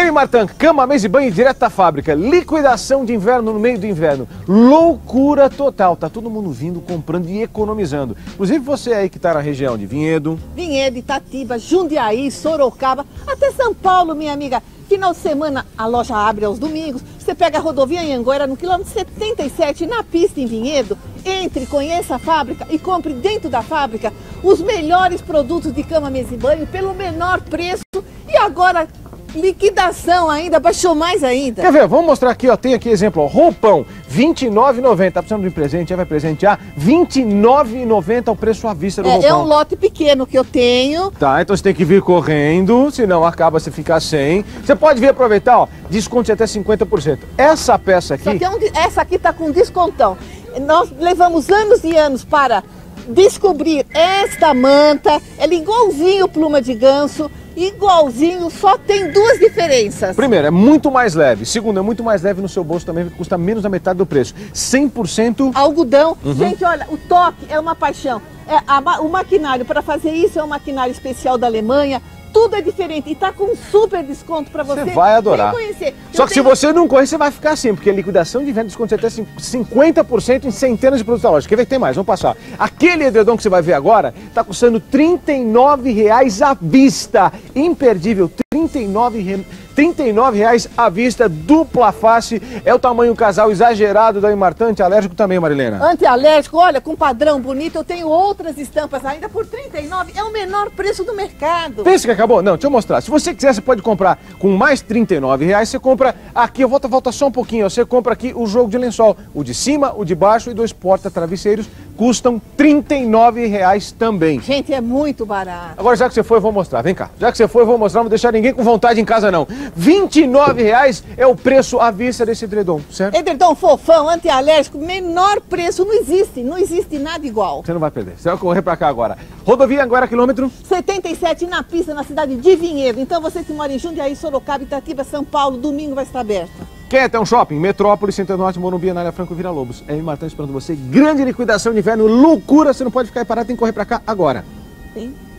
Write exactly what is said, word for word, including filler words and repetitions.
Martã, cama, mesa e banho direto da fábrica. Liquidação de inverno no meio do inverno. Loucura total. Tá todo mundo vindo, comprando e economizando. Inclusive você aí que tá na região de Vinhedo. Vinhedo, Itatiba, Jundiaí, Sorocaba, até São Paulo, minha amiga. Final de semana a loja abre aos domingos. Você pega a rodovia Anhanguera no quilômetro setenta e sete, na pista em Vinhedo. Entre, conheça a fábrica e compre dentro da fábrica os melhores produtos de cama, mesa e banho pelo menor preço. E agora, liquidação ainda, baixou mais ainda. Quer ver? Vamos mostrar aqui, ó. Tem aqui exemplo, ó. Roupão, vinte e nove reais e noventa centavos. Tá precisando de um presente, aí vai presentear. vinte e nove reais e noventa centavos o preço à vista do é, roupão. É um lote pequeno que eu tenho. Tá, então você tem que vir correndo, senão acaba você ficar sem. Você pode vir aproveitar, ó. Desconto de até cinquenta por cento. Essa peça aqui... aqui é um, essa aqui tá com descontão. Nós levamos anos e anos para descobrir esta manta. Ela é igualzinho pluma de ganso. Igualzinho, só tem duas diferenças. Primeiro, é muito mais leve. Segundo, é muito mais leve no seu bolso também, custa menos da metade do preço. cem por cento algodão. Uhum. Gente, olha, o toque é uma paixão. É, a, o maquinário para fazer isso é um maquinário especial da Alemanha. Tudo é diferente e tá com um super desconto para você. Você vai adorar. Conhecer. Só Eu que tenho... se você não conhece, você vai ficar assim, porque a liquidação de venda desconto até cinquenta por cento em centenas de produtos da loja. Quer ver que tem mais? Vamos passar. Aquele edredom que você vai ver agora tá custando trinta e nove reais à vista. Imperdível, trinta e nove reais. trinta e nove reais à vista, dupla face, é o tamanho casal exagerado da Martã, antialérgico também, Marilena. Antialérgico, olha, com padrão bonito, eu tenho outras estampas ainda por trinta e nove reais, é o menor preço do mercado. Pensa que acabou? Não, deixa eu mostrar. Se você quiser, você pode comprar com mais trinta e nove reais, você compra aqui, eu volto, volta só um pouquinho, você compra aqui o jogo de lençol, o de cima, o de baixo e dois porta-travesseiros, custam trinta e nove reais também. Gente, é muito barato. Agora, já que você foi, eu vou mostrar, vem cá. Já que você foi, eu vou mostrar, não vou deixar ninguém com vontade em casa, não. vinte e nove reais é o preço à vista desse edredom, certo? Edredom fofão, antialérgico, menor preço, não existe, não existe nada igual. Você não vai perder, você vai correr pra cá agora. Rodovia Anhanguera, quilômetro? setenta e sete na pista, na cidade de Vinhedo. Então você que mora em Jundiaí, Sorocaba, Itatiba, São Paulo, domingo vai estar aberto. Quer ter um shopping? Metrópole, Centro Norte, Morumbi, Anália Franco, Vila Lobos. É Martã esperando você. Grande liquidação de inverno, loucura, você não pode ficar aí parado, tem que correr pra cá agora. Tem.